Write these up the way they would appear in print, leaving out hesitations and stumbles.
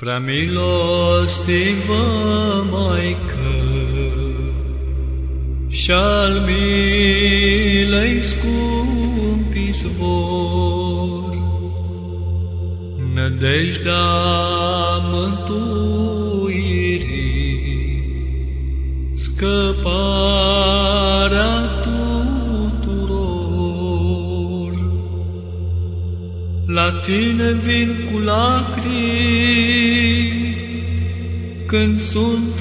Prea milostivă Maică, și-al milei scump izvor, nădejdea mântuirii, scăparea tuturor. La tine vin cu lacrimi, când sunt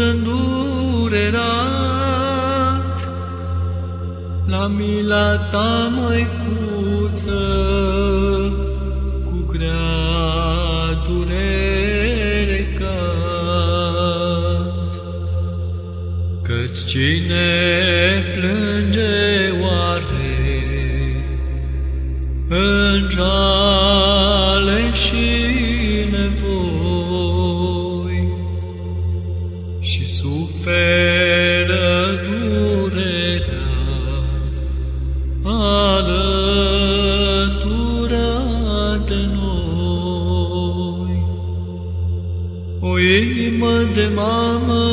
îndurerat, la mila ta, Măicuță, cu grea durere cad. Căci cine plânge oare în jale și nevoi și suferă durerea alătura de noi. O inimă de mamă,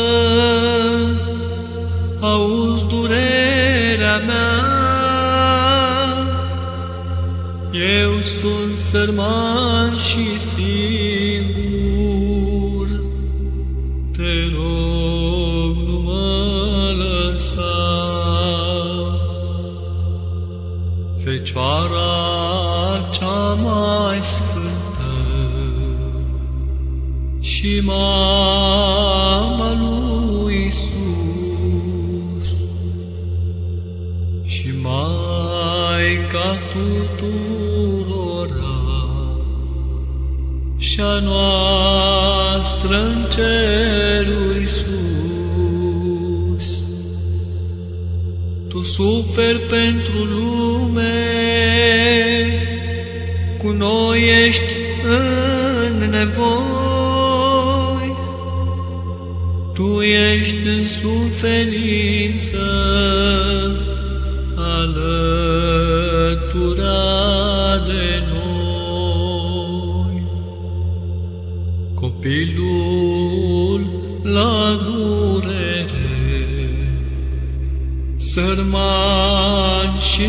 auzi durerea mea, eu sunt sărman și singur, te rog, nu mă lăsa. Fecioara cea mai sfântă și mama lui Iisus și Maica tuturora și-a noastră în ceruri sus. Tu suferi pentru lume, cu noi ești în nevoi, tu ești în suferință, alătura de noi. Copilul la durere, sărman și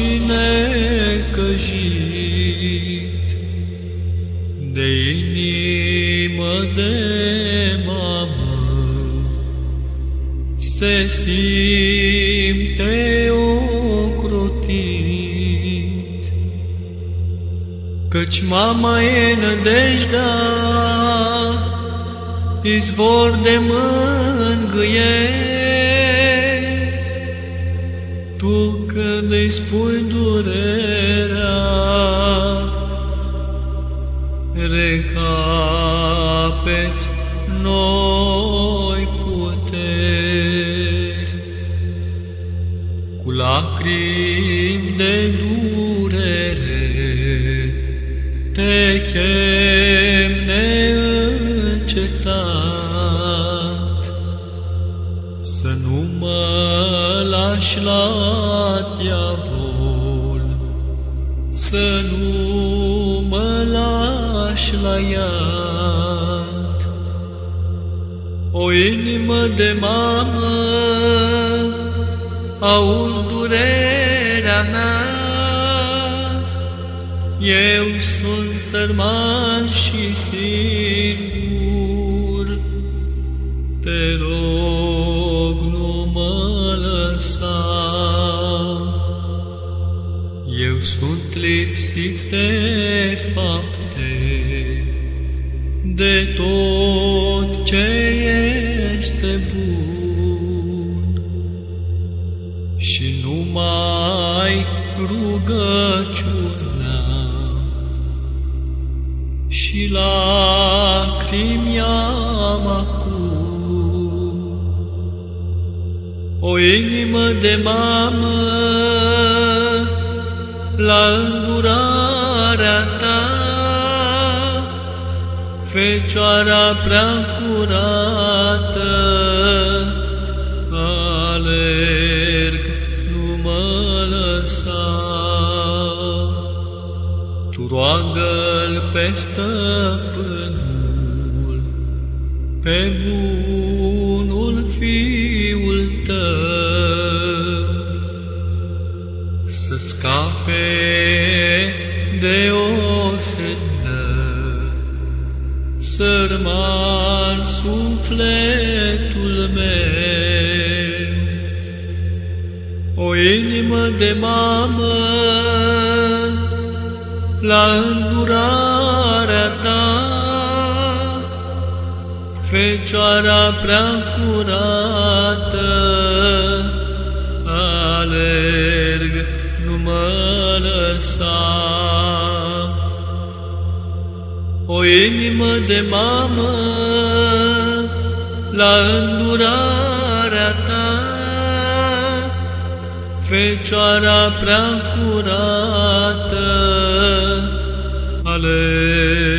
necăjit, de inimă de mamă, se simte ocrotit. Căci mama e nădejdea, izvor de mângâieri. Tu când îi spui durerea, recapeți noi puteri. Cu lacrimi de durere te chem neîncetat, să nu mă lași la diavol, să nu mă lași la iad. O inimă de mamă, auzi durerea mea, eu sunt sărman și singur, te rog, nu mă lăsa. Eu sunt lipsit de fapte, de tot ce este bun, și numai rugăciunea și lacrimi am acum. O inimă de mamă, la îndurarea ta, Fecioara prea curată, alerg, nu mă lăsa. Tu roagă-L pe Stăpânul pe bunul Fiul Tău, să scape de o sână, sărman sufletul meu. O inimă de mamă, la îndurarea Ta, Fecioara prea curată, alerg, nu mă lăsa. O inimă de mamă, la îndurarea Ta, Fecioara prea curată, alerg,